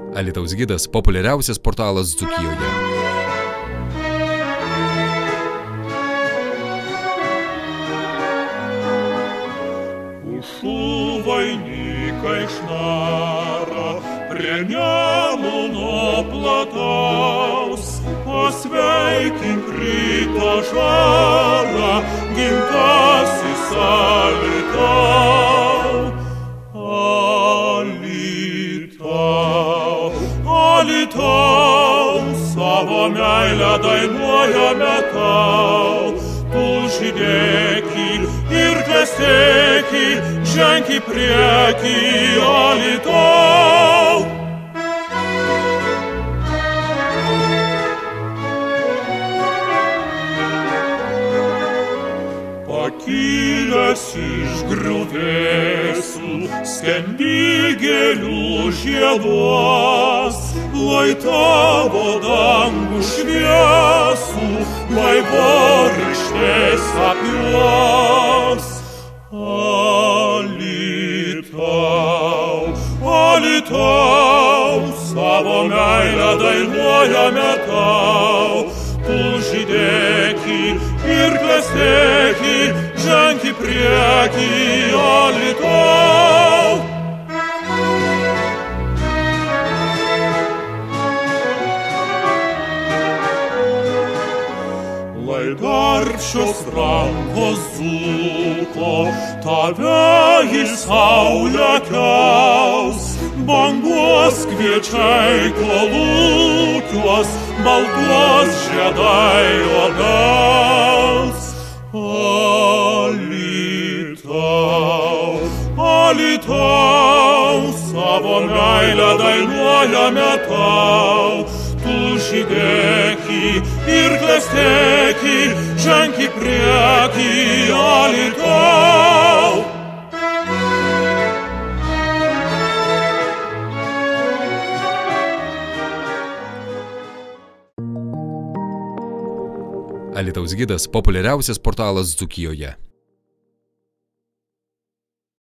Alytaus gidas – populiariausias portalas Dzūkijoje. Pušų vainikai šnara prie Nemuno plataus, pasveikink ryto žarą, gimtasis Alytau. Alytau, Alytau, savo meilę dainuojame tau, tu žydėki ir klestėki, ženk į priekį, Alytau. Pakilęs iš griuvėsių, skendi gėlių žieduos, lai tavo dangų šviesų, vaivorykštės apiuos. Alytau, Alytau, savo meilę dainuojame tau, tu žydėki ir klestėki, ženk į priekį, Alytau. Lai darbščios rankos dzūko tave į saulę kels, banguos kviečiai kolūkiuos, baltuos žiedai obels. Alytau, Alytau, savo meilę dainuojame tau, tu žydėki ir klestėki, ženk į priekį, Alytau. Alytaus gidas – populiariausias portalas Dzūkijoje.